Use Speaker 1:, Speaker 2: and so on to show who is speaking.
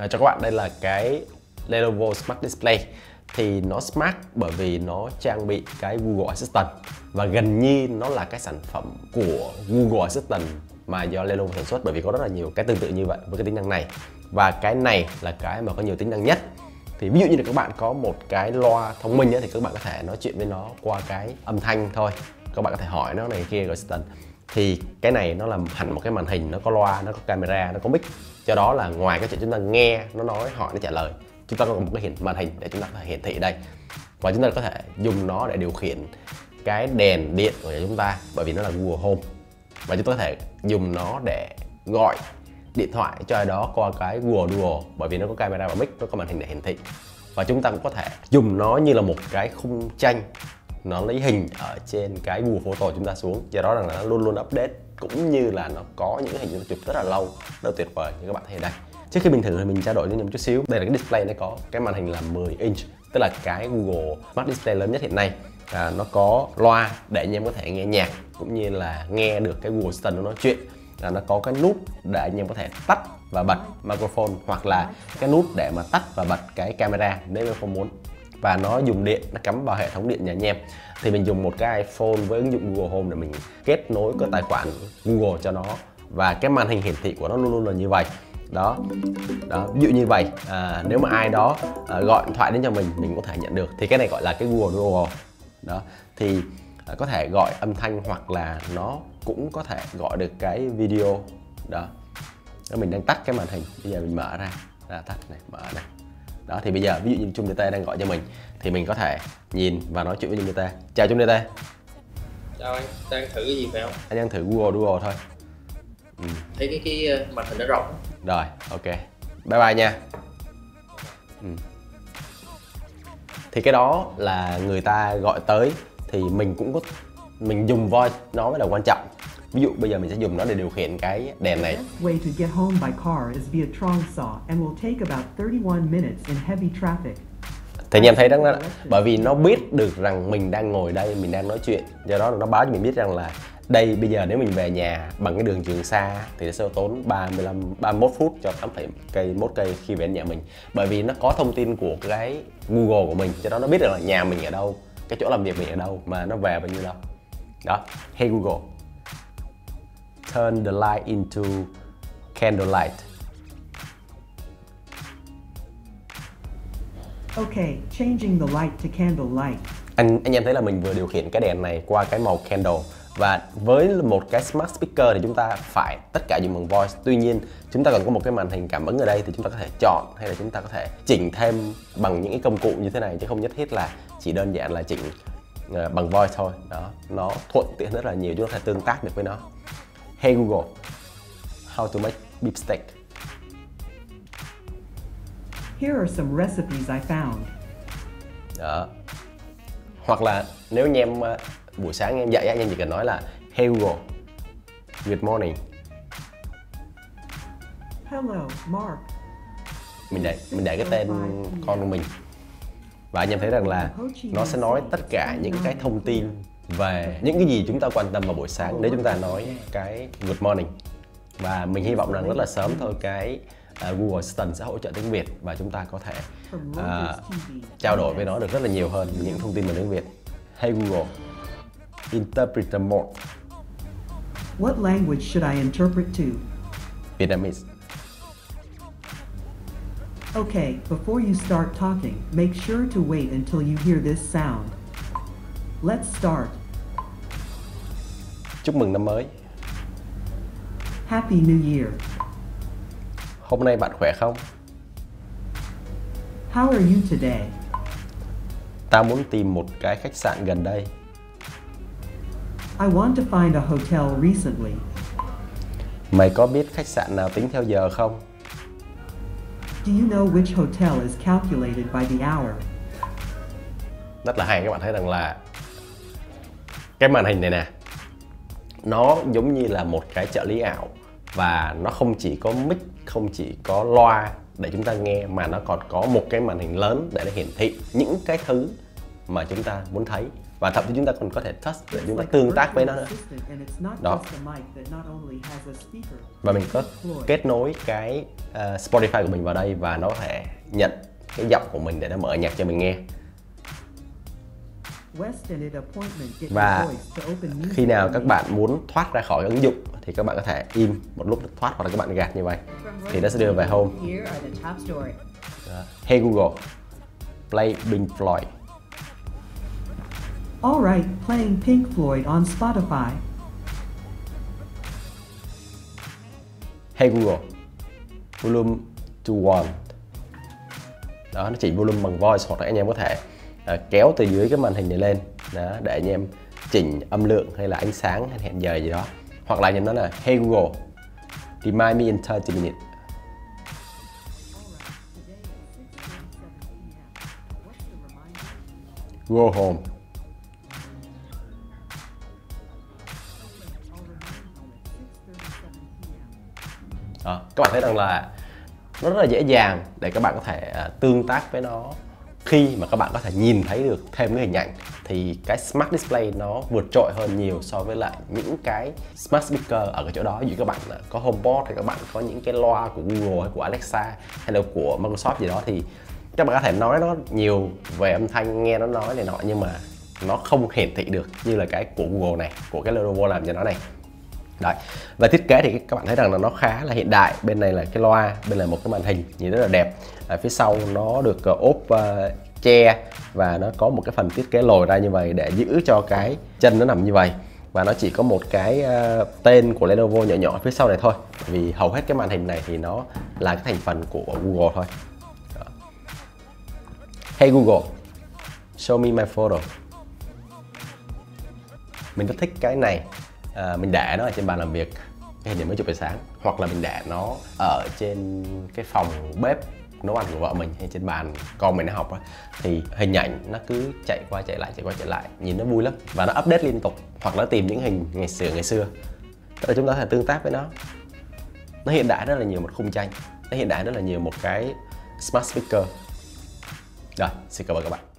Speaker 1: Cho các bạn, đây là cái Lenovo Smart Display. Thì nó smart bởi vì nó trang bị cái Google Assistant, và gần như nó là cái sản phẩm của Google Assistant mà do Lenovo sản xuất, bởi vì có rất là nhiều cái tương tự như vậy với cái tính năng này. Và cái này là cái mà có nhiều tính năng nhất. Thì ví dụ như là các bạn có một cái loa thông minh ấy, thì các bạn có thể nói chuyện với nó qua cái âm thanh thôi. Các bạn có thể hỏi nó này kia, Assistant. Thì cái này nó làm hẳn một cái màn hình, nó có loa, nó có camera, nó có mic. Do đó là ngoài cái chuyện chúng ta nghe nó nói, hỏi, nó trả lời, chúng ta có một cái màn hình để chúng ta có thể hiển thị đây. Và chúng ta có thể dùng nó để điều khiển cái đèn điện của nhà chúng ta, bởi vì nó là Google Home. Và chúng ta có thể dùng nó để gọi điện thoại cho ai đó qua cái Google Duo, bởi vì nó có camera và mic, nó có màn hình để hiển thị. Và chúng ta cũng có thể dùng nó như là một cái khung tranh, nó lấy hình ở trên cái Google Photo chúng ta xuống. Do đó là nó luôn luôn update, cũng như là nó có những hình nó chụp rất là lâu, rất là tuyệt vời như các bạn thấy ở đây. Trước khi mình thử thì mình trao đổi với nhau một chút xíu. Đây là cái display, nó có cái màn hình là 10 inch, tức là cái Google Smart Display lớn nhất hiện nay. Nó có loa để anh em có thể nghe nhạc, cũng như là nghe được cái Google Assistant nó nói chuyện. Nó có cái nút để anh em có thể tắt và bật microphone, hoặc là cái nút để mà tắt và bật cái camera nếu mà không muốn. Và nó dùng điện, nó cắm vào hệ thống điện nhà anh em. Thì mình dùng một cái iPhone với ứng dụng Google Home để mình kết nối cái tài khoản Google cho nó. Và cái màn hình hiển thị của nó luôn luôn là như vậy. Đó, ví dụ như vậy, nếu mà ai đó gọi điện thoại đến cho mình có thể nhận được. Thì cái này gọi là cái Google Duo. Đó, thì có thể gọi âm thanh, hoặc là nó cũng có thể gọi được cái video. Đó, mình đang tắt cái màn hình, bây giờ mình mở ra, tắt này, mở này. Đó, thì bây giờ ví dụ như Trung DT đang gọi cho mình, thì mình có thể nhìn và nói chuyện với Trung DT. Chào Trung DT.
Speaker 2: Chào anh, đang thử cái gì phải không?
Speaker 1: Anh đang thử Google Duo thôi.
Speaker 2: Thấy cái màn hình nó rộng.
Speaker 1: Rồi, ok. Bye bye nha. Thì cái đó là người ta gọi tới, thì mình cũng có, mình dùng voice nó mới là quan trọng. Ví dụ bây giờ mình sẽ dùng nó để điều khiển cái đèn này.
Speaker 3: Way to get home by car is via Trongsa and will take about 31 minutes in heavy traffic.
Speaker 1: Thì anh em thấy đó, bởi vì nó biết được rằng mình đang ngồi đây, mình đang nói chuyện, do đó nó báo cho mình biết rằng là đây, bây giờ nếu mình về nhà bằng cái đường Trường Sa thì nó sẽ tốn 31 phút cho 81 cây khi về đến nhà mình. Bởi vì nó có thông tin của cái Google của mình, cho đó nó biết được là nhà mình ở đâu, cái chỗ làm việc mình ở đâu, mà nó về bao nhiêu đâu. Đó, hey Google, turn the light into candlelight.
Speaker 3: Okay, changing the light to candlelight.
Speaker 1: Anh em thấy là mình vừa điều khiển cái đèn này qua cái màu candle. Và với một cái smart speaker thì chúng ta phải tất cả dùng bằng voice. Tuy nhiên chúng ta còn có một cái màn hình cảm ứng ở đây, thì chúng ta có thể chọn, hay là chúng ta có thể chỉnh thêm bằng những cái công cụ như thế này, chứ không nhất thiết là chỉ đơn giản là chỉnh bằng voice thôi. Đó, nó thuận tiện rất là nhiều, chúng ta có thể tương tác được với nó. Hey Google, how to make beef steak.
Speaker 3: Here are some recipes I found.
Speaker 1: Đó. Hoặc là nếu anh em buổi sáng em dậy, anh em chỉ cần nói là hey Google, good morning.
Speaker 3: Hello, Mark.
Speaker 1: Mình để cái tên con của mình. Và anh em thấy rằng là nó sẽ nói tất cả những cái thông tin về những cái gì chúng ta quan tâm vào buổi sáng nếu chúng ta nói cái good morning. Và mình hy vọng rằng rất là sớm thôi cái Google Assistant sẽ hỗ trợ tiếng Việt, và chúng ta có thể trao đổi với nó được rất là nhiều hơn những thông tin về tiếng Việt. Hey Google, interpreter mode.
Speaker 3: What language should I interpret to?
Speaker 1: Vietnamese.
Speaker 3: Okay, before you start talking, make sure to wait until you hear this sound. Let's start.
Speaker 1: Chúc mừng năm mới.
Speaker 3: Happy New Year.
Speaker 1: Hôm nay bạn khỏe không?
Speaker 3: How are you today?
Speaker 1: Ta muốn tìm một cái khách sạn gần đây.
Speaker 3: I want to find a hotel recently.
Speaker 1: Mày có biết khách sạn nào tính theo giờ không?
Speaker 3: Do you know which hotel is calculated by the hour?
Speaker 1: Rất là hay, các bạn thấy rằng là cái màn hình này nè, nó giống như là một cái trợ lý ảo. Và nó không chỉ có mic, không chỉ có loa để chúng ta nghe, mà nó còn có một cái màn hình lớn để nó hiển thị những cái thứ mà chúng ta muốn thấy, và thậm chí chúng ta còn có thể touch để chúng ta tương tác với nó nữa. Đó. Và mình có kết nối cái Spotify của mình vào đây và nó có thể nhận cái giọng của mình để nó mở nhạc cho mình nghe. Và khi nào các bạn muốn thoát ra khỏi ứng dụng thì các bạn có thể im một lúc thoát, hoặc là các bạn gạt như vậy thì nó sẽ đưa về home. Hey Google, play Pink Floyd.
Speaker 3: Alright, playing Pink Floyd on Spotify.
Speaker 1: Hey Google, volume to 1. Đó, nó chỉ volume bằng voice, hoặc là anh em có thể kéo từ dưới cái màn hình này lên đó, để anh em chỉnh âm lượng hay là ánh sáng hay hẹn giờ gì đó. Hoặc là anh em nói là Hey Google, remind me in 30 minutes. Go home. Đó, các bạn thấy rằng là nó rất là dễ dàng để các bạn có thể tương tác với nó. Khi mà các bạn có thể nhìn thấy được thêm cái hình ảnh thì cái Smart Display nó vượt trội hơn nhiều so với lại những cái Smart Speaker ở cái chỗ đó. Ví dụ các bạn có HomePod hay các bạn có những cái loa của Google hay của Alexa hay là của Microsoft gì đó, thì các bạn có thể nói nó nhiều về âm thanh, nghe nó nói này nọ, nhưng mà nó không hiển thị được như là cái của Google này, của cái Lenovo làm cho nó này. Đấy. Và thiết kế thì các bạn thấy rằng là nó khá là hiện đại. Bên này là cái loa, bên này một cái màn hình nhìn rất là đẹp. Ở phía sau nó được ốp che và nó có một cái phần thiết kế lồi ra như vậy để giữ cho cái chân nó nằm như vậy. Và nó chỉ có một cái tên của Lenovo nhỏ nhỏ phía sau này thôi, vì hầu hết cái màn hình này thì nó là cái thành phần của Google thôi. Đó. Hey Google, show me my photo. Mình rất thích cái này. Mình để nó ở trên bàn làm việc cái điểm mới chụp buổi sáng, hoặc là mình để nó ở trên cái phòng bếp nấu ăn của vợ mình hay trên bàn con mình nó học đó, thì hình ảnh nó cứ chạy qua chạy lại, nhìn nó vui lắm và nó update liên tục, hoặc nó tìm những hình ngày xưa. Tức là chúng ta có thể tương tác với nó. Nó hiện đại rất là nhiều một khung tranh, nó hiện đại rất là nhiều một cái smart speaker. Rồi, xin cảm ơn các bạn.